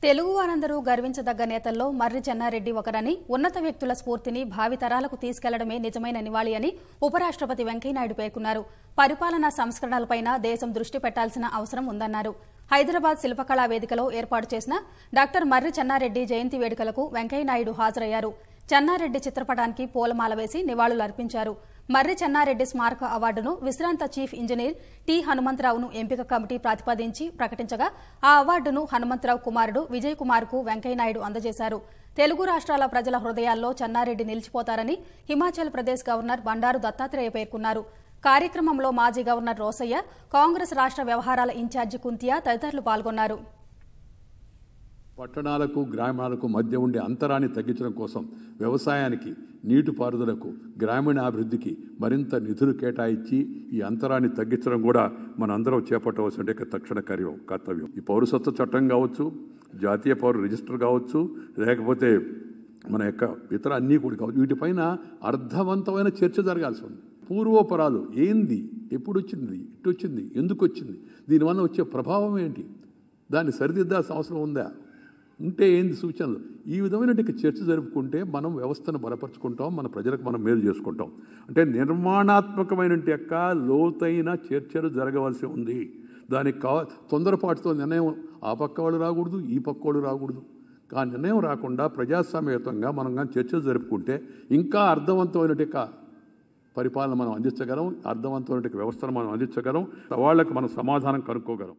తెలుగు వారందరూ గర్వించదగ్గ నేతల్లో మర్రి చెన్నారెడ్డి ఒకరని, ఉన్నత వ్యక్తుల స్ఫూర్తిని భావితరాలకు తీసుకెళ్లడమే నిజమైన నివాళి అని ఉపరాష్ట్రపతి వెంకయ్య నాయుడు పేర్కొన్నారు. పరిపాలనా సంస్కరణలపైన దేశం దృష్టి పెట్టాల్సిన అవసరం ఉందన్నారు. హైదరాబాద్ శిల్పకళా వేదికలో ఏర్పాటు చేసిన డాక్టర్ మర్రి చెన్నారెడ్డి జయంతి వేడుకలకు వెంకయ్య నాయుడు హాజరయ్యారు. చెన్నారెడ్డి చిత్రపటానికి పూలమాల వేసి నివాళులర్పించారు. మర్రి చెన్నారెడ్డి స్మారక అవార్డును విశ్రాంత చీఫ్ ఇంజనీర్ టి హనుమంతరావును ఎంపిక కమిటీ ప్రతిపాదించి ప్రకటించగా ఆ అవార్డును హనుమంతరావు కుమారుడు విజయ్ కుమార్ కు వెంకయ్య నాయుడు అందజేశారు. తెలుగు రాష్ట్రాల ప్రజల హృదయాల్లో చెన్నారెడ్డి నిలిచిపోతారని హిమాచల్ ప్రదేశ్ గవర్నర్ బండారు దత్తాత్రేయ పేర్కొన్నారు. కార్యక్రమంలో మాజీ గవర్నర్ రోసయ్య, కాంగ్రెస్ రాష్ట్ర వ్యవహారాల ఇన్ఛార్జి కుంతియా తదితరులు పాల్గొన్నారు. పట్టణాలకు గ్రామాలకు మధ్య ఉండే అంతరాన్ని తగ్గించడం కోసం వ్యవసాయానికి, నీటిపారుదలకు, గ్రామీణాభివృద్ధికి మరింత నిధులు కేటాయించి ఈ అంతరాన్ని తగ్గించడం కూడా మనందరం చేపట్టవలసిన తక్షణ కర్తవ్యం. ఈ పౌరసత్వ చట్టం కావచ్చు, జాతీయ పౌర రిజిస్టర్ కావచ్చు, లేకపోతే మన యొక్క ఇతర అన్నీ కూడా కావచ్చు, వీటిపైన అర్థవంతమైన చర్చ జరగాల్సి ఉంది. పూర్వోపరాలు ఏంది, ఎప్పుడు వచ్చింది, ఇటు వచ్చింది, ఎందుకు వచ్చింది, దీనివల్ల వచ్చే ప్రభావం ఏంటి, దాన్ని సరిదిద్దాల్సిన అవసరం ఉందా, ఉంటే ఏంది సూచనలు, ఈ విధమైన చర్చ జరుపుకుంటే మనం వ్యవస్థను బలపరుచుకుంటాం, మన ప్రజలకు మనం మేలు చేసుకుంటాం. అంటే నిర్మాణాత్మకమైన యొక్క లోతైన చర్చలు జరగవలసి ఉంది. దానికి తొందరపాటుతో నిర్ణయం ఆ పక్క వాళ్ళు రాకూడదు, ఈ పక్క వాళ్ళు రాకూడదు. ఆ నిర్ణయం రాకుండా ప్రజాస్వామ్యయుతంగా మనం కానీ చర్చలు జరుపుకుంటే ఇంకా అర్థవంతమైన పరిపాలన మనం అందించగలం, అర్థవంతమైన వ్యవస్థను మనం అందించగలం, సవాళ్లకు మనం సమాధానం కనుక్కోగలం.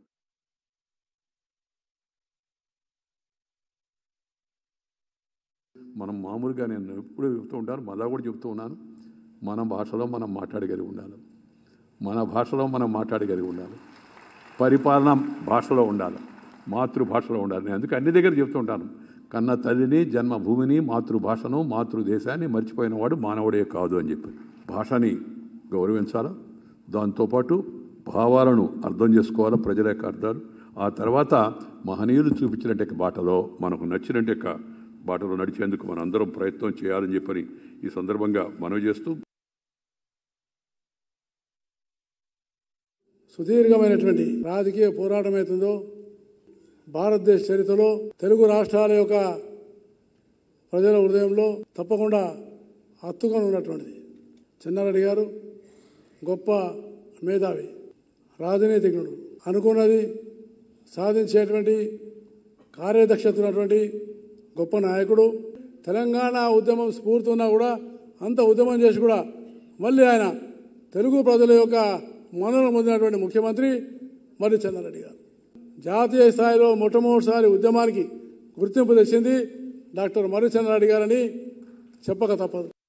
మనం మామూలుగా నేను ఎప్పుడు చెబుతూ ఉంటాను, మళ్ళా కూడా చెబుతూ ఉన్నాను, మన భాషలో మనం మాట్లాడగలిగి ఉండాలి, మన భాషలో మనం మాట్లాడగలిగి ఉండాలి, పరిపాలన భాషలో ఉండాలి, మాతృభాషలో ఉండాలి. నేను అందుకే అన్ని దగ్గర చెబుతూ ఉంటాను, కన్న తల్లిని, జన్మభూమిని, మాతృభాషను, మాతృదేశాన్ని మర్చిపోయిన వాడు మానవుడే కాదు అని చెప్పి భాషని గౌరవించాలి. దాంతోపాటు భావాలను అర్థం చేసుకోవాలి, ప్రజల యొక్క అర్థాలు. ఆ తర్వాత మహనీయులు చూపించినట్టు బాటలో మనకు నచ్చినట్టు బాటలో నడిచేందుకు మనం అందరం ప్రయత్నం చేయాలని చెప్పని ఈ సందర్భంగా మనవి చేస్తూ, సుదీర్ఘమైనటువంటి రాజకీయ పోరాటం అవుతుందో భారతదేశ చరిత్రలో తెలుగు రాష్ట్రాల యొక్క ప్రజల హృదయంలో తప్పకుండా హత్తుకొని ఉన్నటువంటిది. చెన్నారెడ్డి గారు గొప్ప మేధావి, రాజనీతిజ్ఞుడు, అనుకున్నది సాధించేటువంటి కార్యదక్షత ఉన్నటువంటి గొప్ప నాయకుడు. తెలంగాణ ఉద్యమం స్ఫూర్తి ఉన్నా కూడా అంత ఉద్యమం చేసి కూడా మళ్ళీ ఆయన తెలుగు ప్రజల యొక్క మన్ననలు పొందినటువంటి ముఖ్యమంత్రి మర్రి చెన్నారెడ్డి గారు. జాతీయ స్థాయిలో మొట్టమొదటిసారి ఉద్యమానికి గుర్తింపు తెచ్చింది డాక్టర్ మర్రి చెన్నారెడ్డి గారని చెప్పక తప్పదు.